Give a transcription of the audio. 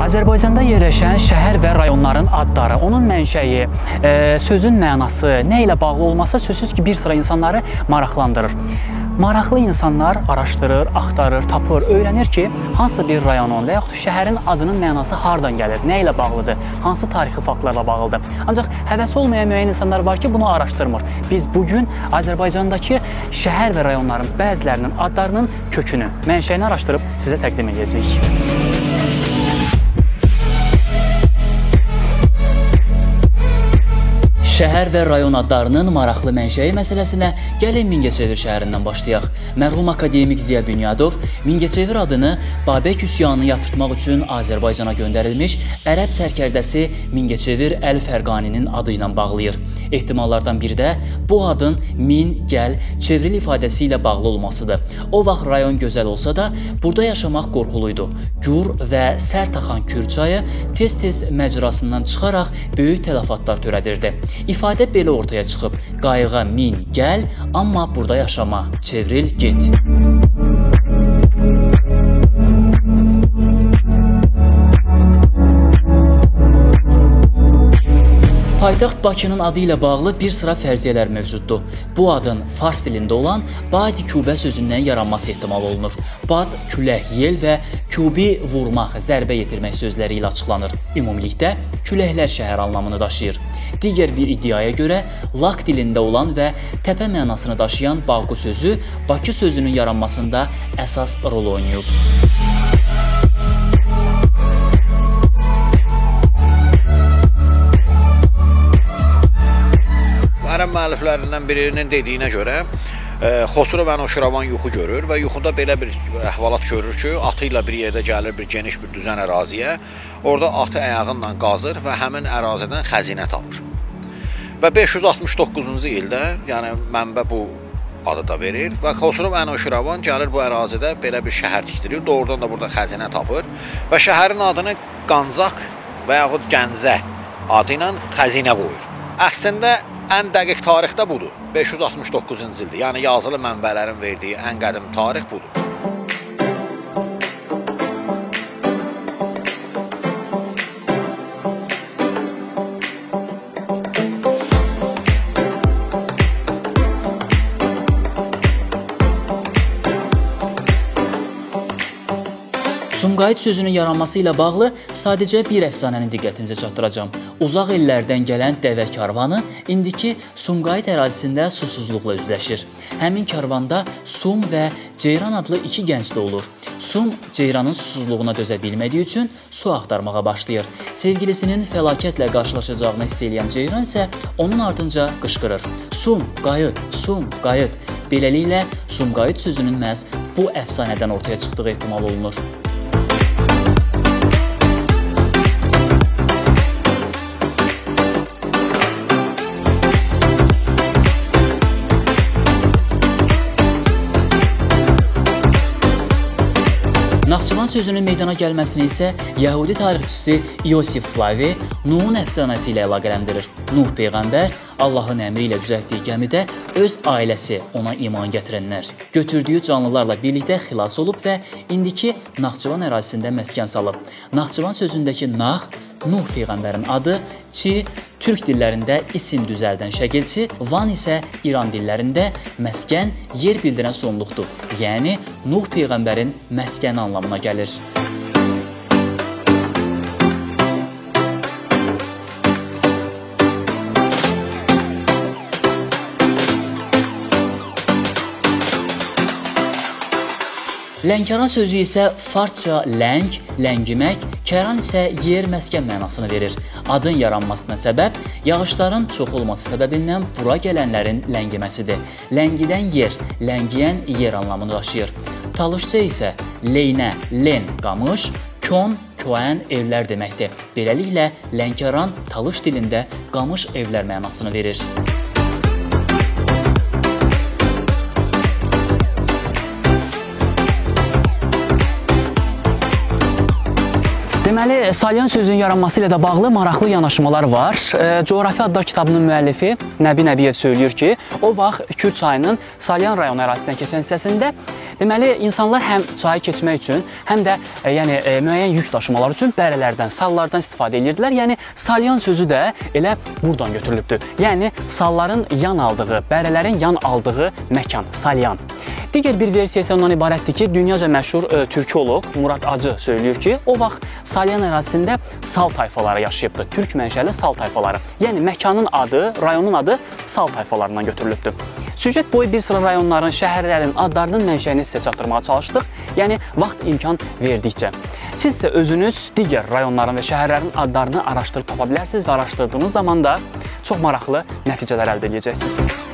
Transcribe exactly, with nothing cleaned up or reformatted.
Azərbaycanda yerləşən şəhər və rayonların adları, onun mənşəyi, e, sözün mənası, nə ilə bağlı olmasa sözsüz ki, bir sıra insanları maraqlandırır. Maraqlı insanlar araşdırır, axtarır, tapır, öyrənir ki, hansı bir rayonun və yaxud şəhərin adının mənası hardan gəlir, nə ilə bağlıdır, hansı tarixi faktlarla bağlıdır. Ancaq həvəsi olmayan müəyyən insanlar var ki, bunu araşdırmır. Biz bugün Azərbaycandakı şəhər və rayonların bəzilərinin adlarının kökünü, mənşəyini araşdırıb sizə təqdim edəcəyik. Şəhər və rayon adlarının maraqlı mənşəyi məsələsinə gəlin Mingəçevir şəhərindən başlayaq. Mərhum akademik Ziya Bünyadov Mingəçevir adını Babək üsyanını yatırtmaq üçün Azərbaycana göndərilmiş ərəb sərkərdəsi Mingəçevir Əl-Fərqaninin adı ilə bağlayır. Ehtimallardan biri də bu adın min, gəl, çevril ifadəsi ilə bağlı olmasıdır. O vaxt rayon gözəl olsa da, burada yaşamaq qorxuluydu. Gür və sərt axan Kür çayı tez-tez məcrasından çıxaraq böyük tələfatlar törədirdi. İfadə belə ortaya çıxıb, qayığa min, gəl, amma burada yaşama, çevril, get. Paytaxt Bakının adı ilə bağlı bir sıra fərziyyələr mövcuddur. Bu adın fars dilində olan badi kübə sözündən yaranması ehtimal olunur. Bad, külək, yel və kübi vurmaq, zərbə yetirmək sözləri ilə açıqlanır. Ümumilikdə, küləklər şəhər anlamını daşıyır. Digər bir iddiaya görə, lak dilində olan və təpə mənasını daşıyan Bağqu sözü Bakı sözünün yaranmasında əsas rol oynayıb. Ərəb müəlliflərindən birinin dediyinə görə Xosrov Ənoşiravan yuxu görür və yuxuda belə bir əhvalat görür ki, atı ilə bir yerdə gəlir bir geniş bir düzən əraziyə, orada atı ayağınla qazır və həmin ərazidən xəzinə tapır. Və beş yüz altmış doqquzuncu ildə, yəni mənbə bu adı da verir və Xosrov Ənoşiravan gəlir bu ərazidə belə bir şəhər tikdirir, doğrudan da burada xəzinə tapır və şəhərin adını Qancaq və yaxud Gəncə adı ilə xəzinə qoyur. Əslində ən dəqiq tarix də budur, beş yüz altmış doqquzuncu ildir, yəni yazılı mənbələrin verdiyi ən qədim tarix budur. Sumqayıt sözünün yaranması ilə bağlı sadəcə bir əfsanəni diqqətinizə çatdıracağam. Uzaq illərdən gələn dəvə karvanı indiki Sumqayıt ərazisində susuzluqla üzləşir. Həmin karvanda Sum və Ceyran adlı iki gənc də olur. Sum Ceyranın susuzluğuna dözə bilmədiyi üçün su axtarmağa başlayır. Sevgilisinin fəlakətlə qarşılaşacağını hiss edən Ceyran isə onun ardınca qışqırır. Sum, qayıt, Sum, qayıt. Beləliklə, Sumqayıt sözünün məhz bu əfsanədən ortaya çıxdığı ehtimal olunur. Naxçıvan sözünün meydana gəlməsini isə Yəhudi tarixçisi Yosif Flavi Nuhun əfsanəsi ilə əlaqələndirir. Nuh Peyğəmbər Allahın əmri ilə düzəltdiyi gəmidə öz ailəsi ona iman gətirənlər götürdüyü canlılarla birlikdə xilas olub və indiki Naxçıvan ərazisində məskən salıb. Naxçıvan sözündəki Nax, Nuh Peyğəmbərin adı, Çi, Türk dillərində isim düzəldən şəkilçi, Van isə İran dillərində məskən, yer bildirən sonluqdur. Yəni, Nuh Peyğəmbərin məskəni anlamına gəlir. Lənkəran sözü isə farsça ləng, ləngimək, kəran isə yer, məskən mənasını verir. Adın yaranmasına səbəb yağışların çox olması səbəbindən bura gələnlərin ləngiməsidir. Ləngidən yer, ləngiyən yer anlamını daşıyır. Talışça isə leynə, len, qamış, kön, köən evlər deməkdir. Beləliklə, Lənkəran Talış dilində qamış evlər mənasını verir. Deməli, Salyan sözünün yaranması ilə də bağlı maraqlı yanaşmalar var. E, Coğrafi adlar kitabının müəllifi Nəbi Nəbiyev söylüyor ki, o vaxt Kür çayının Salyan rayonu ərazisindən keçən hissəsində Deməli, insanlar həm çayı keçmək üçün, həm də e, yəni, e, müəyyən yük daşımalar üçün bərələrdən, sallardan istifadə edirdilər. Yəni, salyan sözü də elə buradan götürülübdür. Yəni, salların yan aldığı, bərələrin yan aldığı məkan, salyan. Digər bir versiya isə ondan ibarətdir ki, dünyaca məşhur e, türkoloq Murad Acı söylüyor ki, o vaxt salyan ərazisində sal tayfaları yaşayıbdır. Türk mənşəli sal tayfaları. Yəni, məkanın adı, rayonun adı sal tayfalarından götürülübdür. Süjet boyu bir sıra rayonların, şəhərlərin adlarının mənşəyini sizə çatdırmağa çalışdıq. Yəni, vaxt imkan verdikcə. Siz isə özünüz digər rayonların və şəhərlərin adlarını araşdırıb tapa bilərsiniz və araşdırdığınız zaman da çox maraqlı nəticələr əldə edəcəksiniz.